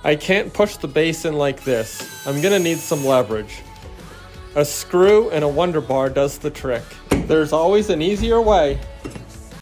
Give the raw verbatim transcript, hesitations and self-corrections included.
I can't push the base in like this. I'm gonna need some leverage. A screw and a wonder bar does the trick. There's always an easier way.